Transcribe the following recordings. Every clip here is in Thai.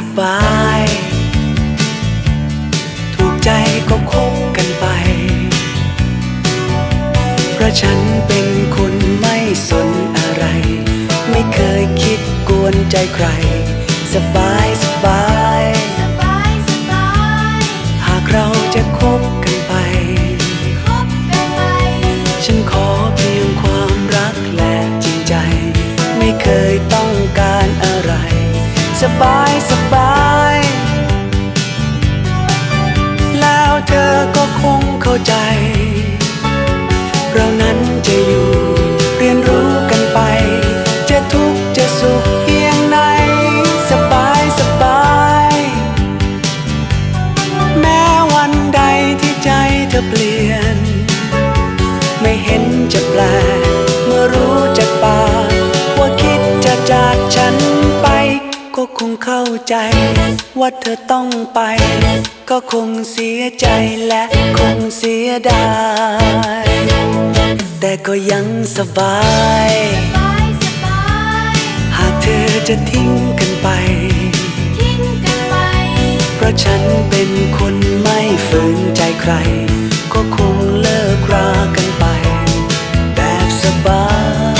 บายถูกใจก็คบกันไปเพราะฉันเป็นคนไม่สนอะไรไม่เคยคิดกวนใจใครสบายสบายหากเราจะคบกันไปฉันขอเพียงความรักและจริงใจไม่เคยต้องการอะไรสบายสบายแล้วเธอก็คงเข้าใจเรานั้นจะอยู่เรียนรู้กันไปจะทุกข์จะสุขเพียงไหนสบายสบายแม้วันใดที่ใจเธอเปลี่ยนไม่เห็นจะแปลกเมื่อรู้จากปากว่าคิดจะจากฉันไปก็คงเข้าใจว่าเธอต้องไปก็คงเสียใจและคงเสียดายแต่ก็ยังสบายหากเธอจะทิ้งกันไปเพราะฉันเป็นคนไม่ฝืนใจใครก็คงเลิกรากันไปแบบสบาย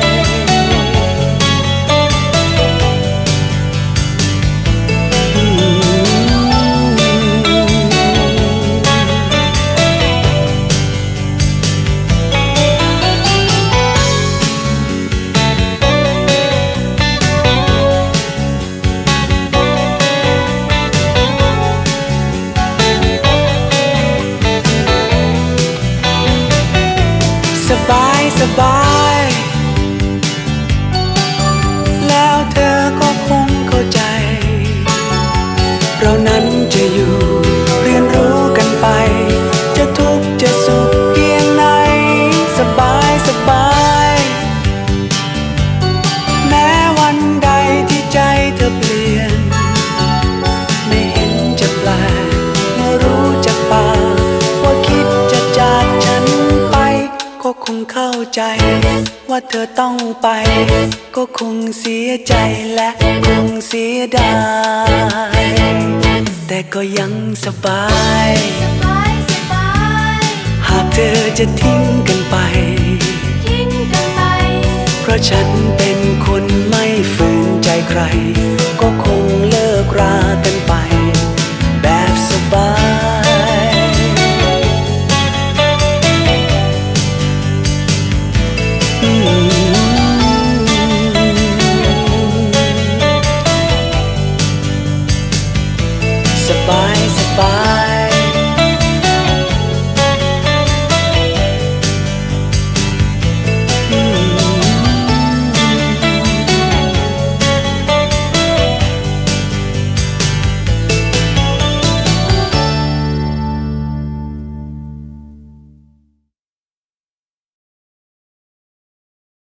สบายสบายแล้วเธอก็คงเข้าใจเรานั้นจะอยู่เรียนรู้กันไปจะทุกข์จะสุขเพียงไหนสบายสบายแม้วันใดที่ใจเธอเปลี่ยนไม่เห็นจะแปลกเมื่อรู้จากปากว่าคิดจะจากฉันไปก็คงเข้าใจว่าเธอต้องไปก็คงเสียใจและคงเสียดายแต่ก็ยังสบายหากเธอจะทิ้งกันไปเพราะฉันเป็นคนไม่ฝืนใจใครก็คงเลิกร